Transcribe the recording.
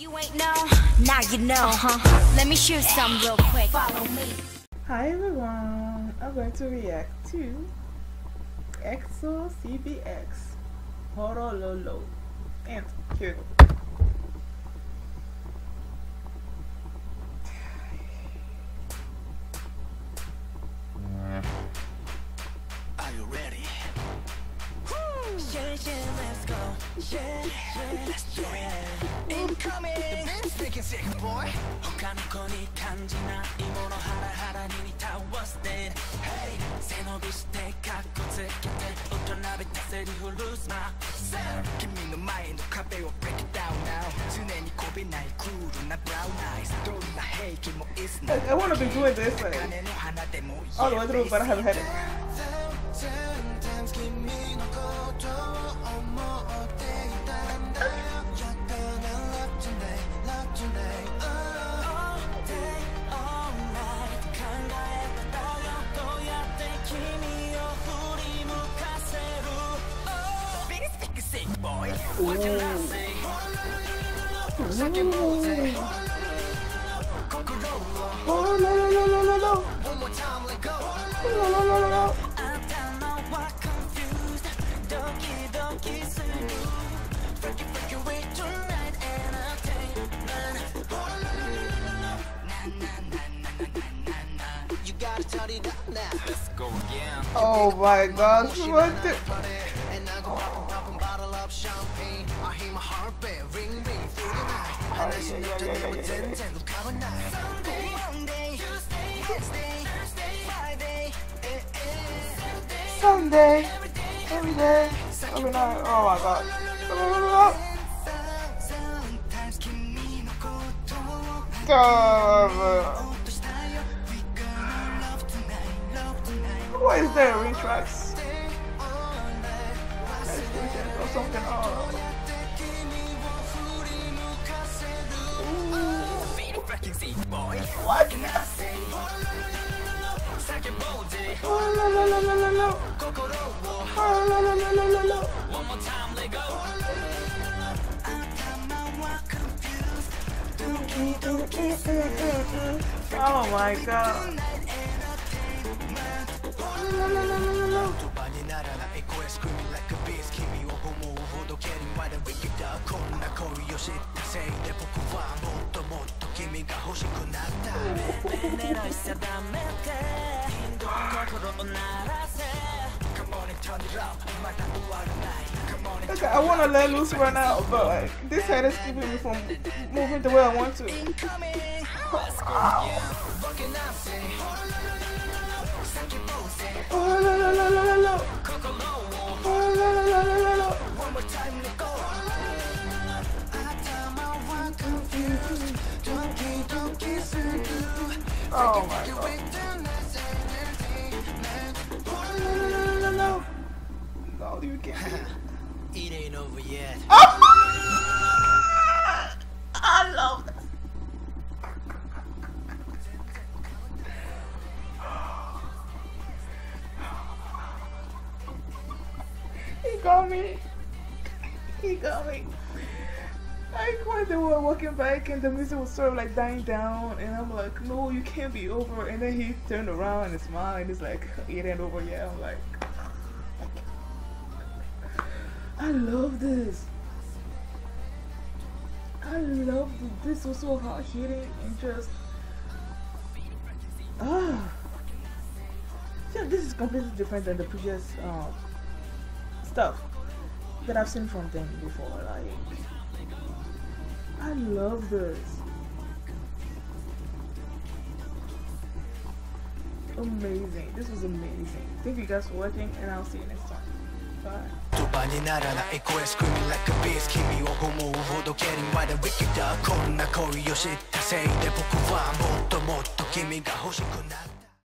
You ain't know, now you know, Let me shoot some real quick. Follow me. Hi everyone, I'm going to react to EXO-CBX Horololo and here we go. Are you ready? Yeah, let's go. Yeah, let's do it. Incoming. Speaking sick boy. 他の子に感じないものハラハラに似た What's that? Hey, 背伸びしてカッコつけて大人びたセリフ Lose my self 君の前の壁を Break it down now 常にこびないクールな Brown eyes どんな兵器も It's not I want to be doing this like all the way through, but I haven't had it. Oh no no no no no no! No no no no no! Oh my gosh, what the? Sunday, every day, every night. Oh my god. What is there? Retracts? Or something. Oh. What? Oh no no no no no no! Oh no no no no no no! One more time, let go. Oh my god! No no no no no no! Okay, I want to let loose right now, but like this head is keeping me from moving the way I want to. Oh no no no no no no! Oh no no no no no no! Oh my god! No, no, no, you can't. It ain't over yet. Oh! I love that. He got me. He got me. Like when they were walking back and the music was sort of like dying down and I'm like, no, you can't be over. And then he turned around and smiled and he's like, it ain't over yet. I'm like, I love this. I love this. This was so hard hitting and just yeah, this is completely different than the previous stuff that I've seen from them before. Like, I love this. Amazing. This was amazing. Thank you guys for watching and I'll see you next time. Bye. にならない声 Screaming like a beast 君を思うほど Getting wild and wicked こんな恋を知ったせいで僕はもっともっと君が欲しくなった